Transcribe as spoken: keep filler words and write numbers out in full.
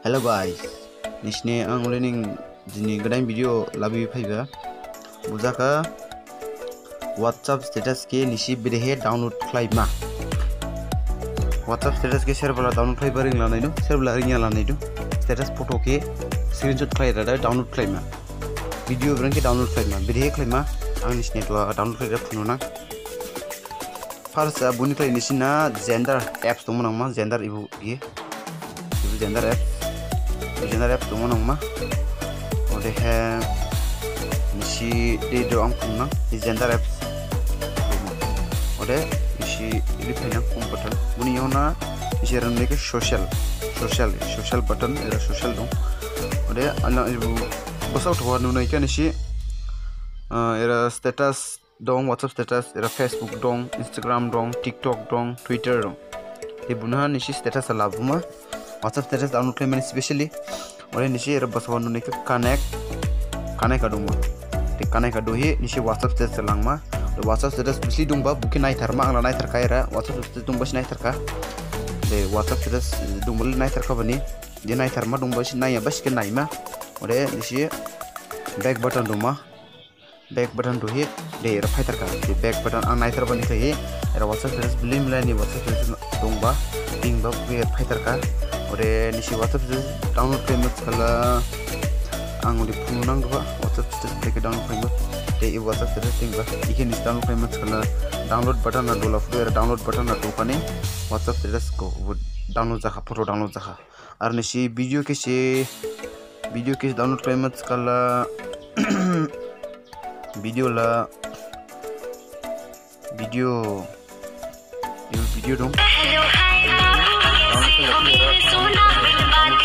Hello guys, nisne ang learning jini gadai video labi phaiba bujaka WhatsApp status ke nisi bidehe download khlaima WhatsApp status ke serbala download khlaiba ring lanai do serbala ring ya lanai do status photo ke screenshot khlaira da download khlaima video brang ke download khlaima bidehe khlaima ang nisne to download khlaira phununa first buni khlai nisina Xender apps to monang Xender ibu ye ibu Xender apps Xender apps to monang ma ode he nisi de do ang phunna Xender apps ode nisi ili phina home button buni yona nisi ran ke social social social button era social dong ode ala ibu bosau to nu nai ka nisi era status dong WhatsApp status era Facebook dong Instagram dong TikTok dong Twitter dong ibuna nisi status alabuma WhatsApp status download claim especially ore nisi era baswan nu ke connect connect aduma te connect adu he nisi WhatsApp status langma WhatsApp status bisli dong ba buki nai tharma angla nai tharka era WhatsApp status dong bas nai tharka de WhatsApp status dong bal nai tharka bani de nai tharma dong bas nai bas ke nai ma ore nisi back button duma back button to hit de era fighter ka de back button ang nai tharba ni he era WhatsApp status blim lani WhatsApp status dong ba ding ba ke fighter ka ore nisi WhatsApp status download payment kala ang di punang ba WhatsApp status take download payment de i WhatsApp status ding ba ikin is download payment kala download button na dola fu download button na to kane WhatsApp status ko download zakha photo download zakha ar nisi video ke se video ke download payment kala video la video video dong